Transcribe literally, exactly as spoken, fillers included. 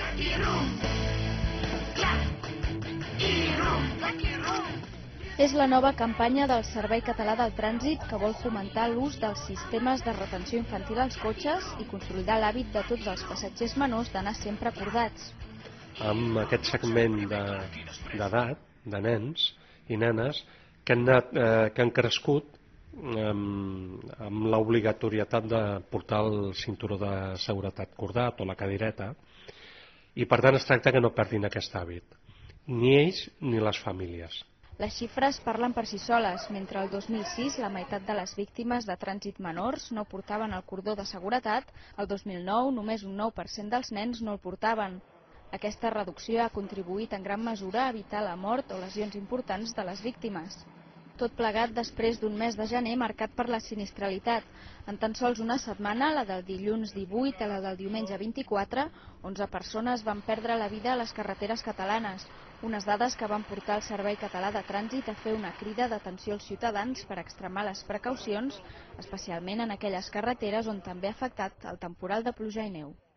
És la nova campanya del Servei Català del Trànsit que vol fomentar l'ús dels sistemes de retenció infantil als cotxes i consolidar l'hàbit de tots els passatgers menors d'anar sempre acordats. Amb aquest segment d'edat, de nens i nenes, que han, anat, eh, que han crescut amb, amb l'obligatorietat de portar el cinturó de seguretat cordat o la cadireta, i per tant es tracta que no perdin aquest hàbit, ni ells ni les famílies. Les xifres parlen per si soles. Mentre el dos mil sis la meitat de les víctimes de trànsit menors no portaven el cordó de seguretat, el dos mil nou només un nou per cent dels nens no el portaven. Aquesta reducció ha contribuït en gran mesura a evitar la mort o lesions importants de les víctimes. Tot plegat després d'un mes de gener marcat per la sinistralitat. En tan sols una setmana, la del dilluns divuit a la del diumenge vint-i-quatre, onze persones van perdre la vida a les carreteres catalanes, unes dades que van portar el Servei Català de Trànsit a fer una crida d'atenció als ciutadans per extremar les precaucions, especialment en aquelles carreteres on també ha afectat el temporal de pluja i neu.